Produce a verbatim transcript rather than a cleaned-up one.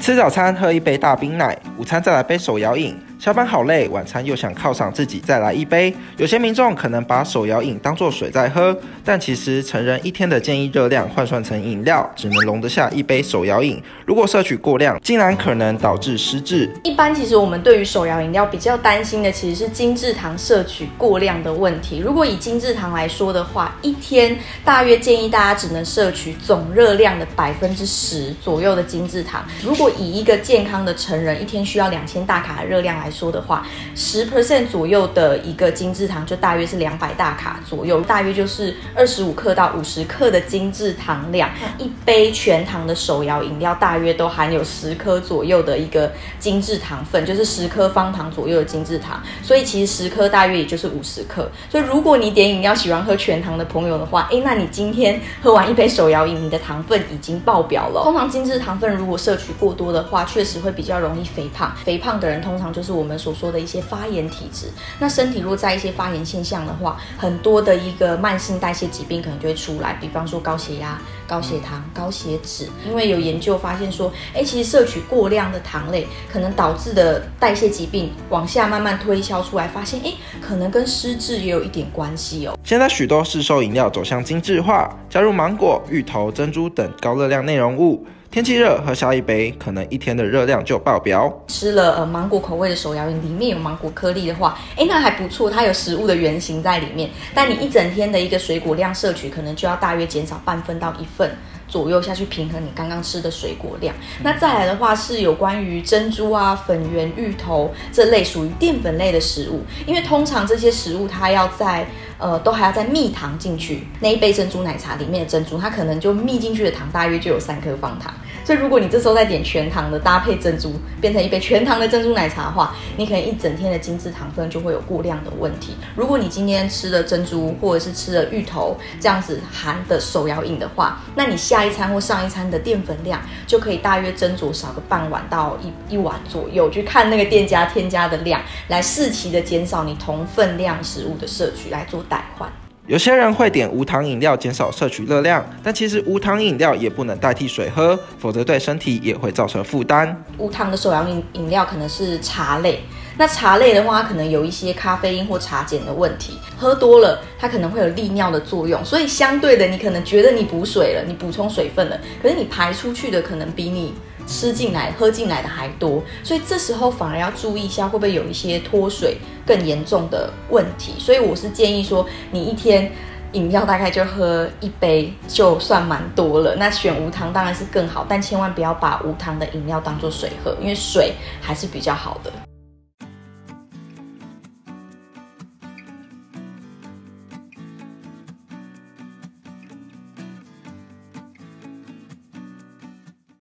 吃早餐喝一杯大冰奶，午餐再来杯手摇饮，下班好累，晚餐又想犒赏自己再来一杯。有些民众可能把手摇饮当作水在喝，但其实成人一天的建议热量换算成饮料，只能容得下一杯手摇饮。如果摄取过量，竟然可能导致失智。 一般其实我们对于手摇饮料比较担心的，其实是精制糖摄取过量的问题。如果以精制糖来说的话，一天大约建议大家只能摄取总热量的百分之十左右的精制糖。如果以一个健康的成人一天需要两千大卡的热量来说的话， 百分之十 左右的一个精制糖就大约是两百大卡左右，大约就是二十五克到五十克的精制糖量。一杯全糖的手摇饮料大约都含有十颗左右的一个精制糖分，就是十颗方糖左右的精制糖，所以其实十颗大约也就是五十克。所以如果你点饮料喜欢喝全糖的朋友的话，诶，那你今天喝完一杯手摇饮，你的糖分已经爆表了。通常精制糖分如果摄取过多的话，确实会比较容易肥胖。肥胖的人通常就是我们所说的一些发炎体质。那身体若在一些发炎现象的话，很多的一个慢性代谢疾病可能就会出来，比方说高血压、高血糖、高血脂。因为有研究发现说，哎，其实摄取过量的糖类可能导致的代谢疾病往下慢慢推敲出来，发现哎，可能跟失智也有一点关系哦。 现在许多市售饮料走向精致化，加入芒果、芋头、珍珠等高热量内容物。天气热，喝下一杯，可能一天的热量就爆表。 吃了呃芒果口味的手摇饮，里面有芒果颗粒的话，哎，那还不错，它有食物的原型在里面。但你一整天的一个水果量摄取，可能就要大约减少半份到一份左右下去平衡你刚刚吃的水果量。那再来的话是有关于珍珠啊、粉圆、芋头这类属于淀粉类的食物，因为通常这些食物它要在呃都还要再蜜糖进去，那一杯珍珠奶茶里面的珍珠，它可能就蜜进去的糖大约就有三颗方糖。所以如果你这时候再点全糖的搭配珍珠，变成一杯全糖的珍珠奶茶的话，你可能一整天的精制糖分就会有过量的问题。如果你今天吃了珍珠或者是吃了芋头这样子含的手摇饮的话，那你下一餐或上一餐的淀粉量就可以大约斟酌少个半碗到一一碗左右，去看那个店家添加的量，来适期的减少你同分量食物的摄取来做代换。 有些人会点无糖饮料减少摄取热量，但其实无糖饮料也不能代替水喝，否则对身体也会造成负担。 无糖的手摇饮饮料可能是茶类，那茶类的话，它可能有一些咖啡因或茶碱的问题，喝多了它可能会有利尿的作用，所以相对的，你可能觉得你补水了，你补充水分了，可是你排出去的可能比你吃进来、喝进来的还多，所以这时候反而要注意一下，会不会有一些脱水更严重的问题。所以我是建议说，你一天饮料大概就喝一杯就算蛮多了。那选无糖当然是更好，但千万不要把无糖的饮料当作水喝，因为水还是比较好的。